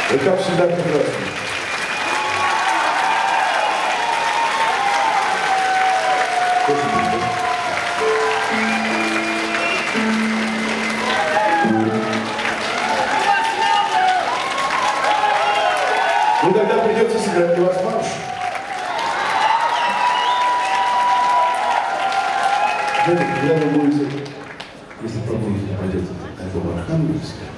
Вы, как всегда, прекрасны. Ну, тогда придется сыграть для вас марш. Знаете, когда вы будете, если пойдет альбом Архангельский,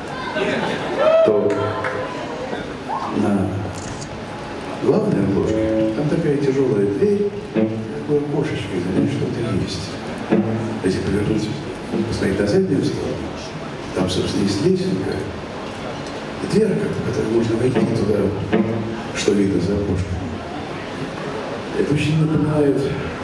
то на главной обложке там такая тяжелая дверь, такое окошечко, и за ней что-то есть. Если повернуть, посмотреть на заднюю сторону, там, собственно, есть лесенка, дверка, в которую можно войти туда, что видно за окошком. Это очень напоминает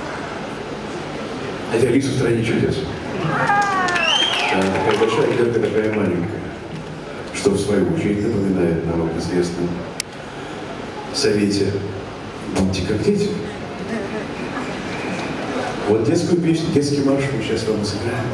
Алису в стране чудес. Такая большая дверка, такая маленькая, что в свою очередь напоминает нам об известном совете «Будьте как дети». Вот детскую песню, детский марш мы сейчас вам сыграем.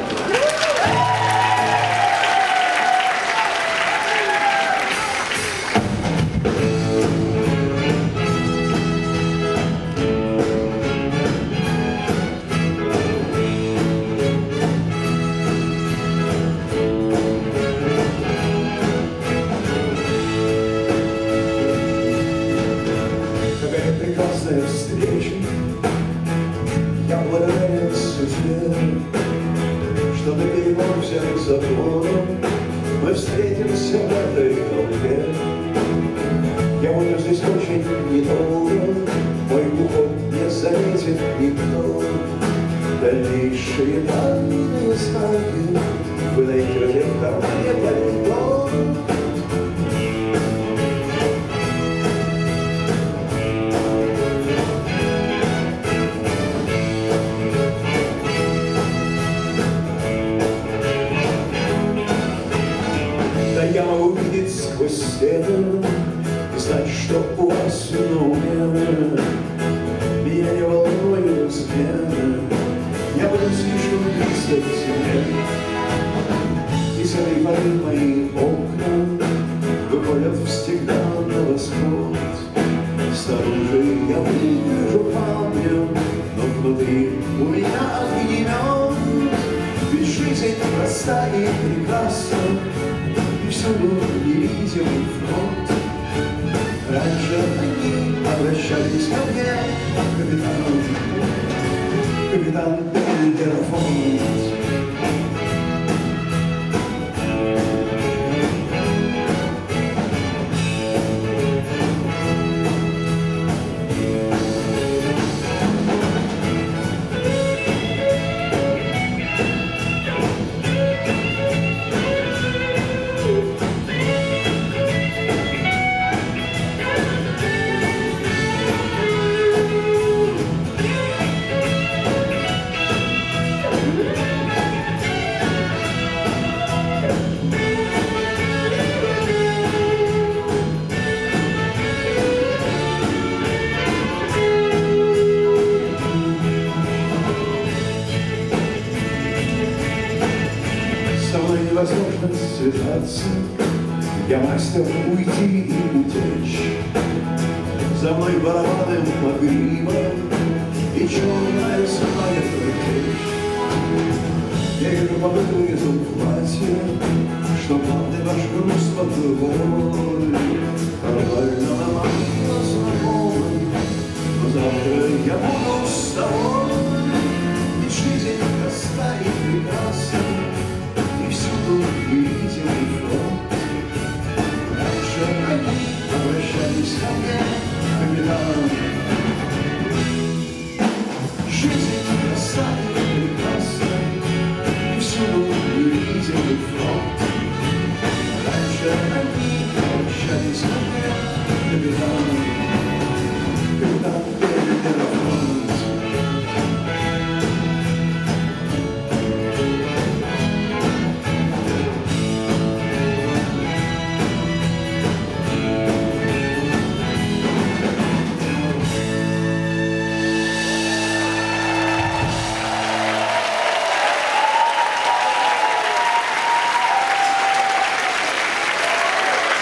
Встречи, я благодарен судьбе, что на перебор всех законов мы встретимся в этой толпе. Я буду здесь очень недолго, мой уход не заметит никто. Дальнейшие тайные знаки вы найдете в кармане пальто. Я могу видеть сквозь стены и знать, что у вас на уме. Меня не волнует смены, я буду слишком близко к тебе. И с этой поры мои окна выходят всегда на восход. Снаружи я вижу пламя, но внутри у меня огнемет. Ведь жизнь проста и прекрасна, всюду невидимый фронт. Раньше они обращались ко мне, капитан Бельдерфонд. Со мной невозможно связаться, я мастер уйти и утечь. За мной барабаны погриба и черная самая течь. Я вижу по вырезу платье, что главный ваш груз под другой. Формально нам знакомы, но завтра я буду с тобой.